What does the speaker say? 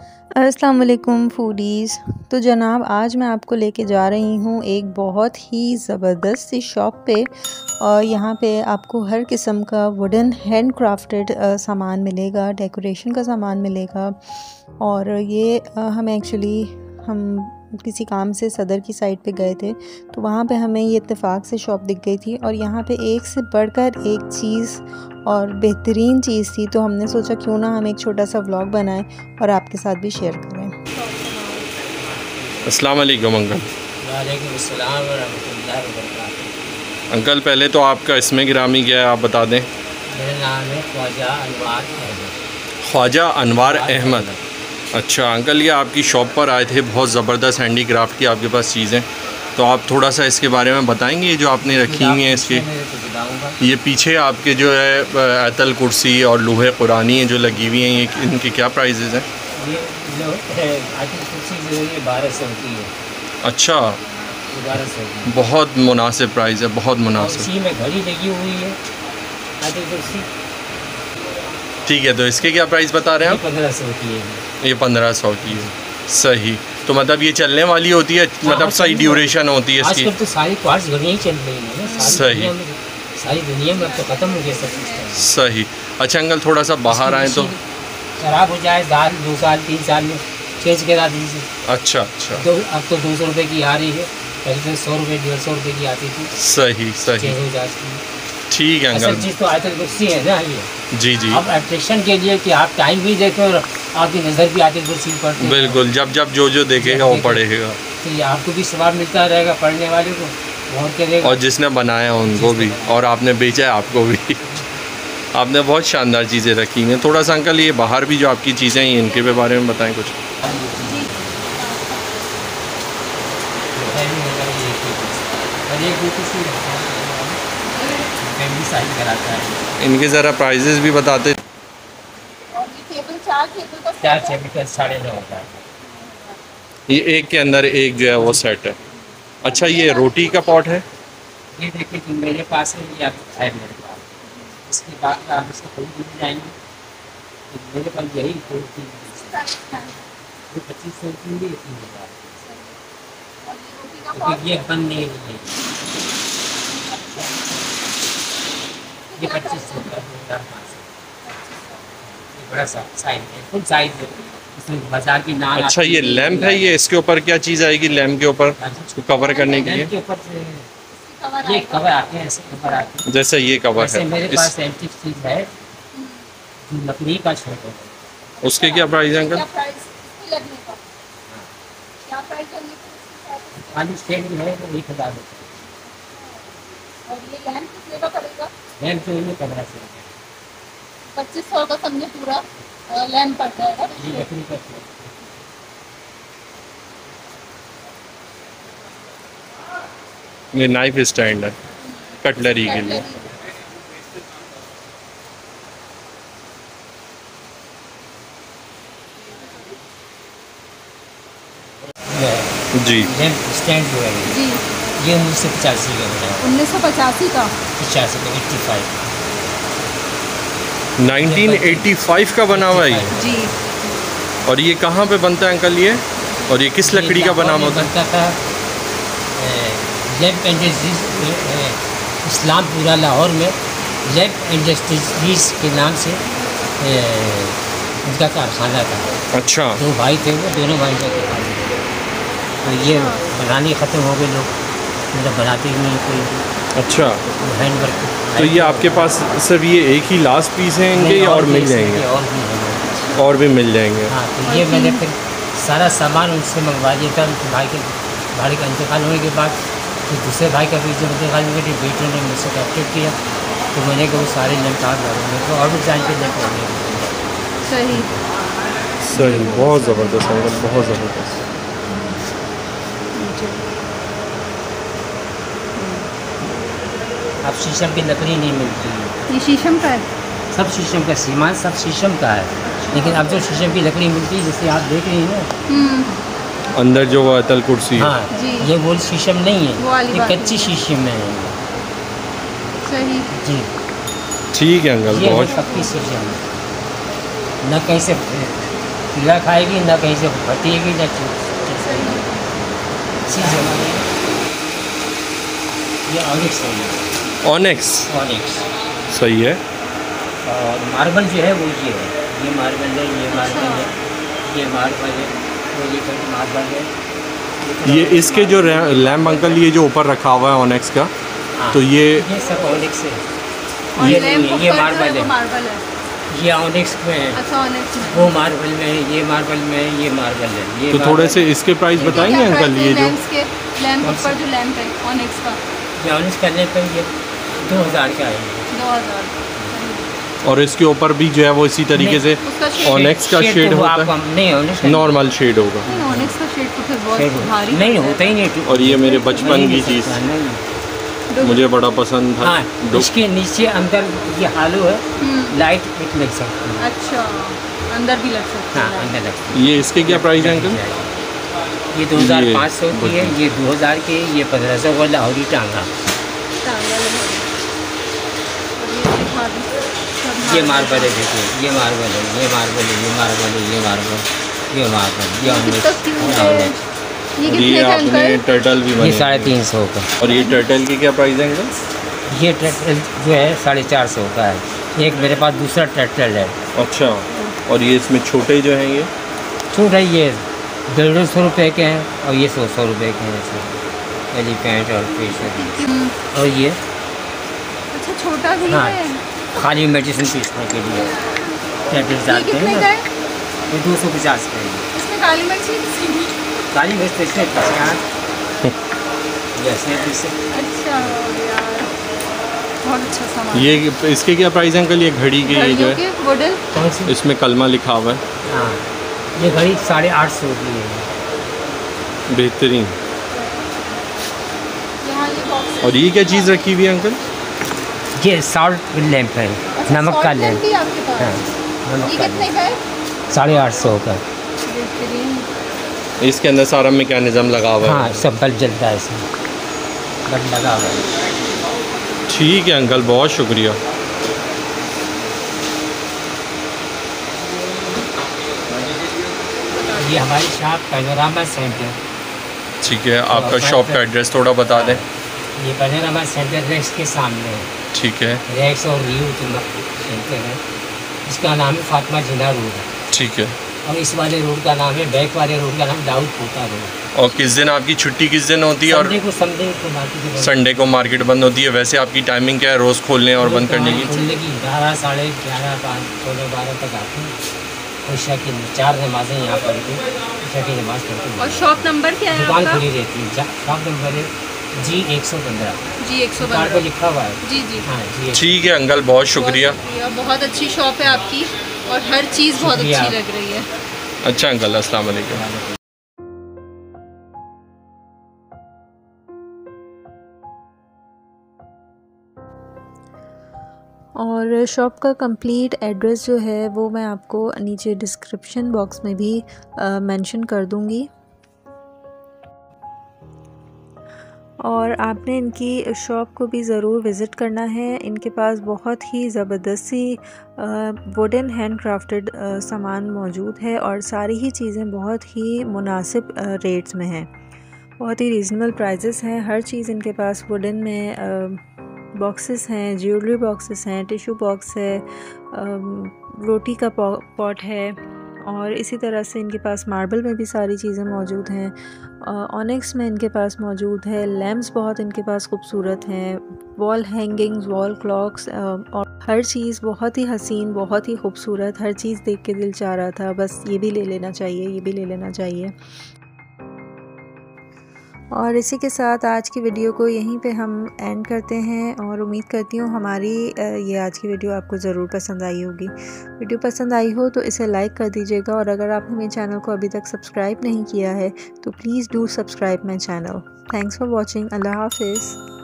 अस्सलाम वालेकुम फूडीज़। तो जनाब आज मैं आपको लेके जा रही हूँ एक बहुत ही ज़बरदस्त सी शॉप पे और यहाँ पे आपको हर किस्म का वुडन हैंड क्राफ्टेड सामान मिलेगा, डेकोरेशन का सामान मिलेगा। और ये हम किसी काम से सदर की साइड पे गए थे तो वहाँ पे हमें ये इत्तेफाक से शॉप दिख गई थी और यहाँ पे एक से बढ़कर एक चीज़ और बेहतरीन चीज़ थी। तो हमने सोचा क्यों ना हम एक छोटा सा व्लॉग बनाएं और आपके साथ भी शेयर करें। अस्सलाम वालेकुम अंकल। वालेकुम अस्सलाम व रहमतुल्लाहि व बरकातुहू। अंकल पहले तो आपका इसमें गिरामी क्या है आप बता दें। मेरा नाम है ख्वाजा अनवार अहमद। ख्वाजा अनवार अहमद। अच्छा अंकल, ये आपकी शॉप पर आए थे, बहुत ज़बरदस्त हैंडी क्राफ्ट की आपके पास चीज़ें, तो आप थोड़ा सा इसके बारे में बताएंगे। ये जो आपने रखी हुई हैं इसके ये पीछे आपके जो है अतल कुर्सी और लोहे कुरानी जो लगी हुई हैं, ये इनके क्या प्राइजेज़ हैं? ये अतल कुर्सी जो है ये 1200 की है। अच्छा 1200 बहुत मुनासिब प्राइस है, बहुत मुनासिब। इसी में घड़ी लगी हुई है अतल कुर्सी। ठीक है, तो इसके क्या प्राइस बता रहे हैं आप? 1500 की है। ये 1500 की है। सही, तो मतलब ये चलने वाली होती है, मतलब सही ड्यूरेशन होती है इसकी। आजकल तो सारी क्वार्ट्ज घड़ियाँ ही चल रही हैं ना सही। सारी दुनिया में, अब तो ख़त्म हो गया सब कुछ। सही। अच्छा अंकल, थोड़ा सा बाहर आए तो ख़राब हो जाए 2 साल 3 साल में चेंज करा दीजिए। अच्छा अच्छा, तो अब तो 200 रुपये की आ रही है, पहले तो 100 रुपये 150 रुपये की आती थी। सही सही, चेंज हो जाती है। ठीक है असल अंकल। चीज़ तो आयतल कुर्सी है ना ये। जी जी, अब अट्रैक्शन के लिए कि आप टाइम भी देखें और आपकी नज़र भी आयतल कुर्सी पर पड़ती है। बिल्कुल, जब जब जो देखेगा वो पढ़ेगा, तो ये आपको भी सवाब मिलता रहेगा, पढ़ने वाले को और करेगा, और जिसने बनाया उनको भी, और आपने बेचा है आपको भी। आपने बहुत शानदार चीज़ें रखी हैं। थोड़ा सा अंकल ये बाहर भी जो आपकी चीज़ें हैं इनके भी बारे में बताएं कुछ। इनके ज़रा प्राइजेस भी बताते। 4 टेबल का 9.5 होता है। ये एक के अंदर एक जो है वो सेट है। अच्छा ये रोटी का पॉट है। ये देखिए कि मेरे पास है, ये आपको है मेरे पास। इसके बाद आप इसको खरीद मिल जाएंगे। तो मेरे पास यही 2500 की भी 3000। क्योंकि ये बंद नहीं है, ये 2500 का 2500। ये बड़ा सा साइज है, फुल साइज है। इसमें बाजार की नान। अच्छा ये लैंप है, ये इसके ऊपर क्या चीज़ आएगी लैंप के ऊपर इसको कवर करने के लिए? के ऊपर से ये कवर आते हैं, ऐसे कवर आते हैं। जैसे ये कवर जैसे है मेरे पास एंटीक चीज़ है जो लकड़ी का छेद है। उसके क्या प्राइस है अंकल? खाली स्टैंड जो है वो 1000 रुपये। लैंप तो ये 1500 रुपये। 2500 का समझे पूरा लैंप पड़ जाएगा। ये लकड़ी का छेद। ये नाइफ स्टैंड है कटलरी के लिए। जी लैंप स्टैंड जो है जी ये 1985 का बना है। 1985 का 85 का 85। 1985 का बना हुआ है ये। जी। और ये कहाँ पे बनता है अंकल ये? और ये किस लकड़ी का बना होता है? बनता था लैंप इंडस्ट्रीज इस्लामपुरा लाहौर में लैंप इंडस्ट्रीज के नाम से उनका कारखाना था। अच्छा 2 भाई थे, वो दोनों भाई का कारखाना। तो ये बनाने ख़त्म हो गए लोग, मतलब बनाते ही नहीं कोई। अच्छा, हैंड वर्क। तो ये आपके पास सिर्फ ये एक ही लास्ट पीस है इनके, और मिल जाएंगे? और भी हैं। और भी मिल जाएंगे। हाँ, तो ये मैंने फिर सारा सामान उनसे मंगवा दिया था। उनके भाई का इंतकाल होने के बाद फिर दूसरे भाई का भी जब इंतकाल हो गया, बेटे ने मुझसे कॉन्टेक्ट किया तो मैंने कहा वो सारे लैपटॉप मेरे को और भी डिज़ाइन के लैपटॉप। सही सही, बहुत ज़बरदस्त अंकल, बहुत ज़बरदस्त। अब शीशम की लकड़ी नहीं मिलती है। ये शीशम का है। सब शीशम का सामान सब शीशम का है, लेकिन अब जो शीशम की लकड़ी मिलती है जैसे आप देख रही हैं ना अंदर जो वो अतल कुर्सी है। हाँ जी। ये वो शीशम नहीं वो वाली है, ये बात कच्ची शीशम है। सही जी ठीक है अंकल, ये बहुत पक्की शीशम है, न कहीं से कीड़ा खाएगी ना, कहीं से फटेगी ना ये ऑनिक्स है, ऑनिक्स सही है। और मार्बल जो है वो ये है, ये मार्बल है, ये मार्बल है, ये मार्बल है, वो ये मार्बल है। ये इसके जो लैम्प अंकल ये जो ऊपर रखा हुआ है ऑनिक्स का, हाँ, तो ये सब ऑनिक्स है। और ये लैम्प ये ऊपर मार्बल जो है, मार्बल है। ये ऑनिक्स में है। अच्छा, ऑनिक्स में। वो मार्बल में है, ये मार्बल में है, ये मार्बल है। ये तो थोड़े से इसके प्राइस बताएंगे अंकल? ये जो लैम्प ऊपर जो लैम्प है ऑनिक्स का, ये ऑनिक्स करने पर ये 2000 का है। 2000। और इसके ऊपर भी जो है वो इसी तरीके से ऑनिक्स का शेड होता है, नॉर्मल शेड होगा। ऑनिक्स का शेड तो फिर बहुत भारी नहीं होता ही नहीं। और ये मेरे बचपन की चीज़ मुझे बड़ा पसंद था। हाँ, इसके नीचे अंदर ये हालो है, लाइट एक लग सकती है। अच्छा, अंदर भी लग सकती है। हाँ, अंदर लग सकती ये इसके क्या प्राइस है अंकल? ये 2500 की है, ये 2000 की है, ये 1500 वाला लाहौरी टांगा। ये मार्बल है, देखिए ये मार्बल है, ये मार्बल है, ये मार्बल है, ये मार्बल, ये मार्बल, ये ये आपने टर्टल भी बने, ये 350 का। और ये टर्टल की क्या प्राइस है अंकल? ये टर्टल जो है 450 का है। एक मेरे पास दूसरा टर्टल है। अच्छा, और ये इसमें छोटे जो हैं ये छोटा ये 150 रुपये के हैं, और ये 100 रुपये के हैं। एलिफेंट और फेशियल, और ये अच्छा छोटा भी हाँ, है, खाली मेडिसिन पीसने के लिए टैबलेट डालते हैं ना। ये 250 का है। इसमें काली मिर्च काली मिर्च पीसने जैसे पीसे। अच्छा यार, बहुत अच्छा सामान। ये इसके क्या प्राइस है अंकल? ये घड़ी के ये जो है वुडन, इसमें कलमा लिखा हुआ है। हाँ, ये घड़ी 850 की है। बेहतरीन। यहाँ ये बॉक्स। और ये क्या चीज़ रखी हुई है अंकल? ये साल्ट लैंप है, नमक का लैंप। भी आपके पास? हाँ, नमक ये का कितने का है? 850 का। बेहतरीन। इसके अंदर सारा मैकेनिज्म लगा हुआ है। हाँ, सब बल्ब जलता है इसमें, बल्ब लगा हुआ है। ठीक है अंकल, बहुत शुक्रिया। ये हमारी शॉप पैनोरामा सेंटर। ठीक है, आपका शॉप का एड्रेस थोड़ा बता दें। ये पैनोरामा सेंटर रेक्स के सामने है। ठीक है, रेक्स और रियू सेंटर है। इसका नाम है फातिमा जिन्ना रोड। ठीक है। और इस वाले रोड का नाम है, बैक वाले रोड का नाम दाऊद पोता रोड। और किस दिन आपकी छुट्टी किस दिन होती है? और संडे को मार्केट, संडे को मार्केट बंद होती है। वैसे आपकी टाइमिंग क्या है रोज़ खोलने और बंद करने की? खुलने की 11, साढ़े 11, 5, 12 तक आते हैं। ईशा की 4 नमाज़ें यहाँ पढ़ के, ईशा की नमाज़ पढ़ के। और शॉप नंबर क्या है दुकान आपका? खुली रहती है। शॉप नंबर है G115। G115 कार्ड पे लिखा हुआ है। जी जी। हाँ जी। ठीक है अंकल, बहुत शुक्रिया। बहुत अच्छी शॉप है आपकी, और हर चीज़ बहुत अच्छी लग रही है। अच्छा अंकल, अस्सलाम वालेकुम। और शॉप का कंप्लीट एड्रेस जो है वो मैं आपको नीचे डिस्क्रिप्शन बॉक्स में भी मेंशन कर दूंगी। और आपने इनकी शॉप को भी ज़रूर विज़िट करना है। इनके पास बहुत ही ज़बरदस्त सी वुडन हैंड क्राफ्टेड सामान मौजूद है, और सारी ही चीज़ें बहुत ही मुनासिब रेट्स में हैं, बहुत ही रीज़नेबल प्राइसेस हैं। हर चीज़ इनके पास वुडन में बॉक्सेस हैं, ज्वेलरी बॉक्सेस हैं, टिश्यू बॉक्स है, रोटी का पॉट है, और इसी तरह से इनके पास मार्बल में भी सारी चीज़ें मौजूद हैं। ऑनिक्स में इनके पास मौजूद है। लैम्प्स बहुत इनके पास खूबसूरत हैं, वॉल हैंगिंग्स, वॉल क्लॉक्स, और हर चीज़ बहुत ही हसीन, बहुत ही खूबसूरत। हर चीज़ देख के दिल चाह रहा था बस ये भी ले लेना चाहिए, ये भी ले लेना चाहिए। और इसी के साथ आज की वीडियो को यहीं पे हम एंड करते हैं, और उम्मीद करती हूँ हमारी ये आज की वीडियो आपको ज़रूर पसंद आई होगी। वीडियो पसंद आई हो तो इसे लाइक कर दीजिएगा, और अगर आपने मेरे चैनल को अभी तक सब्सक्राइब नहीं किया है तो please do subscribe my channel. Thanks for watching. अल्लाह हाफिज़।